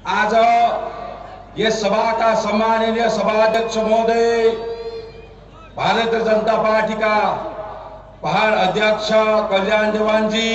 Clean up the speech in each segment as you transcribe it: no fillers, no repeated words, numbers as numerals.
आज यस सभाका सम्माननीय सभाध्यक्ष महोदय, भारतीय जनता पार्टीका पहाड़ अध्यक्ष कल्याण देवानजी,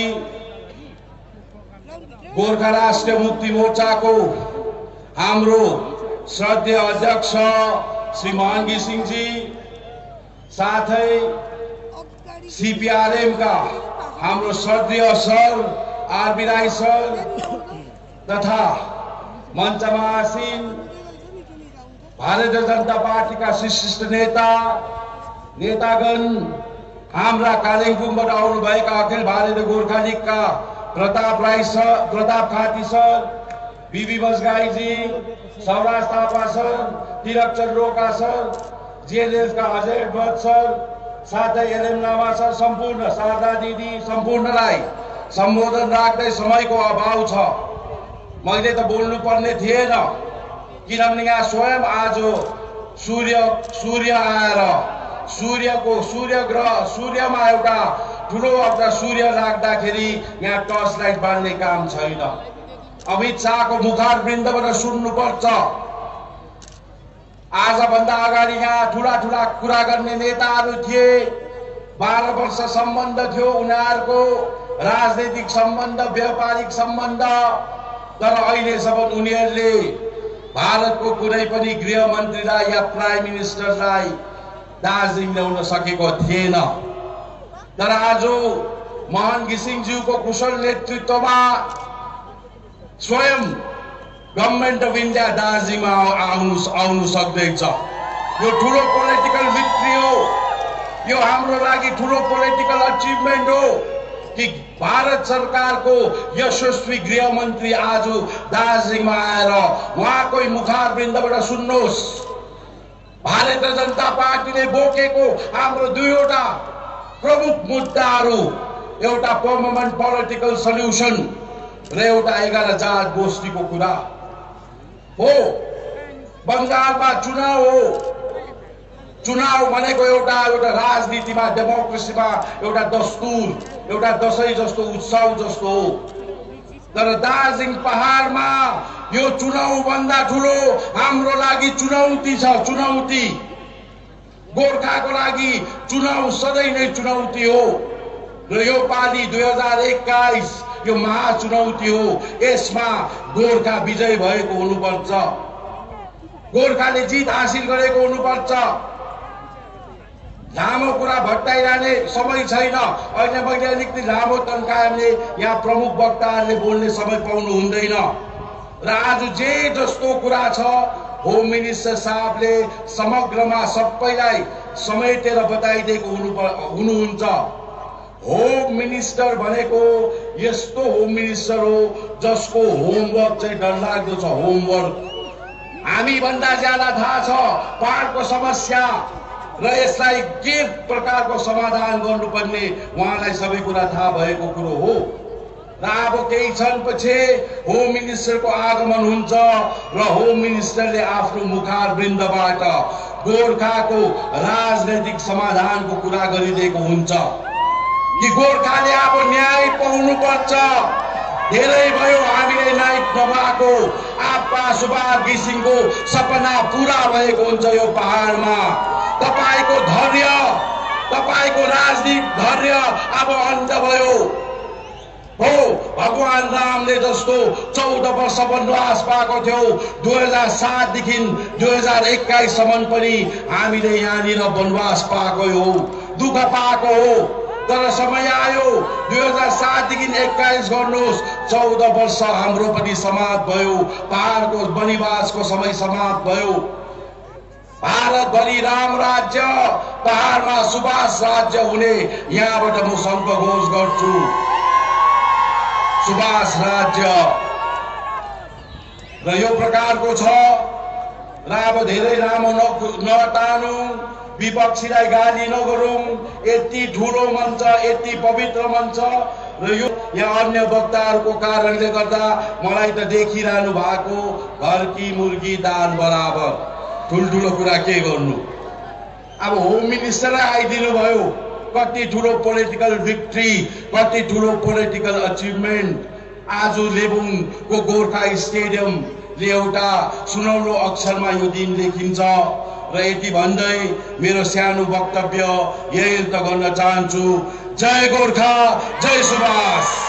गोर्खा राष्ट्रिय मुक्ति मोर्चाको हाम्रो श्रद्धेय अध्यक्ष श्री मोहन घिसिङजी, साथै सीपीआरएम का हाम्रो श्रद्धेय सर आरबी राई सर तथा मञ्चमा आसीन भारतीय जनता पार्टी का शिष्ट नेतागण, हाम्रा कालिम्पोङबाट आउनुभएका अखिल भारतीय गोर्खा लीगका Pratap Rai sir, Pratap Khati sir, B B Bajgaiji, Sauraj Thapa sir, Tirakchand Roka sir, GLF का अजय भट्ट सर, साथै एलएम लामा सर, सम्पूर्ण शारदा दिदी सम्पूर्णलाई सम्बोधन राख्दै समयको अभाव छ। मैले त बोल्नु पर्ने थिएन, किनभने यहाँ स्वयं आज सूर्य आएर सूर्यमा एउटा ठुलो एउटा सूर्य राख्दाखेरि यहाँ टर्च लाइट बाल्ने काम छैन। अमित शाहको मुखार वृन्दबाट सुन्नुपर्छ। आजभन्दा अगाडि यहाँ ठुला कुरा गर्ने नेताहरू थिए, 12 वर्ष सम्बन्ध थियो उनीहरूको, राजनैतिक सम्बन्ध, व्यापारिक सम्बन्ध, तर अहिलेसम्म उनीहरूले भारतको कुनै पनि गृहमन्त्रीलाई या प्राइम मिनिस्टरलाई दार्जिलिङ ल्याउन सकेको थिएन। तर आज मोहन घिसिङज्यूको कुशल नेतृत्वमा स्वयं गभर्नमेन्ट अफ इन्डिया दार्जिलिङमा आउनु सक्दैछ। यो ठुलो पोलिटिकल भिक्ट्री हो, यो हाम्रो लागि ठुलो पोलिटिकल अचिभमेन्ट हो कि भारत सरकारको यशस्वी गृहमन्त्री आज दार्जिलिङमा आएर उहाँकै मुखार वृन्दबाट सुन्नुहोस्। भारतीय जनता पार्टीले बोकेको हाम्रो दुईवटा प्रमुख मुद्दाहरू, एउटा पर्मानेन्ट पोलिटिकल सल्युसन र एउटा 11 जात गोष्ठीको कुरा हो। बंगालमा चुनाव हो, चुनाव भनेको एउटा राजनीतिमा, डेमोक्रेसीमा एउटा दस्तुर, एउटा दशैं जस्तो, उत्सव जस्तो हो। तर दार्जिलिङ पहाडमा यो चुनाव भन्दा ठुलो हाम्रो लागि चुनौती छ। चुनौती गोर्खाको लागि चुनाव सधैँ नै चुनौती हो र यो पालि 2021 यो महाचुनौती हो। यसमा गोर्खा विजय भएको हुनुपर्छ, गोर्खाले जित हासिल गरेको हुनुपर्छ। लामो कुरा भट्टाइरहने समय छैन। अहिले मैले अलिकति लामो तन्कायले यहाँ प्रमुख वक्ताहरूले बोल्ने समय पाउनु हुँदैन र आज जे जस्तो कुरा छ होम मिनिस्टर साहबले समग्रमा सबैलाई समेटेर बताइदिएको हुनुहुन्छ। होम मिनिस्टर भनेको यस्तो होम मिनिस्टर हो जसको होमवर्क चाहिँ डरलाग्दो छ। होमवर्क हामी भन्दा ज्यादा थाहा छ पहाडको समस्या र यसलाई के प्रकारको समाधान गर्नुपर्ने, उहाँलाई सबै कुरा थाहा भएको कुरो हो। र अब केही क्षणपछि होम मिनिस्टरको आगमन हुन्छ र होम मिनिस्टरले आफ्नो मुखार वृन्दबाट गोर्खाको राजनैतिक समाधानको कुरा गरिदिएको हुन्छ कि गोर्खाले अब न्याय पाउनुपर्छ। धेरै भयो हामीले न्याय नपाएको। आपका सुभाष घिसिङको सपना पूरा भएको हुन्छ यो पहाडमा। तपाईको धैर्य, तपाईको राजनीतिक धैर्य अब अन्त भयो हो। भगवान रामले जस्तो 14 वर्ष वनवास पाएको थियो, 2007 देखि 2021 सम्म पनि हामीले यहाँनिर वनवास पाएको हो, दुःख पाएको हो। तर समय आयो 2007 देखि 21 गर्नुहोस्, 14 वर्ष हाम्रो पनि समाप्त भयो, पहाडको वनवासको समय समाप्त भयो। भारतभरि राम राज्य, पहाडमा सुभाष राज्य हुने यहाँबाट म सङ्कल्प घोष गर्छु। सुभाष राज्य र यो प्रकारको छ र अब धेरै लामो नटानु, विपक्षीलाई गाली नगरौं। यति ठुलो मञ्च, यति पवित्र मञ्च र यो यहाँ अन्य वक्ताहरूको कारणले गर्दा मलाई त देखिरहनु भएको घर की मुर्गी दाल बराबर। ठुल्ठुलो कुरा के गर्नु। अब होम मिनिस्टरलाई आइदिनु भयो, कति ठुलो पोलिटिकल भिक्ट्री, कति ठुलो पोलिटिकल अचिभमेन्ट। आज लेबुङको गोर्खा स्टेडियम ले एउटा सुनौलो अक्षरमा यो दिन लेखिन्छ। र यति भन्दै मेरो सानो वक्तव्य यही अन्त गर्न चाहन्छु। जय गोर्खा, जय सुभाष।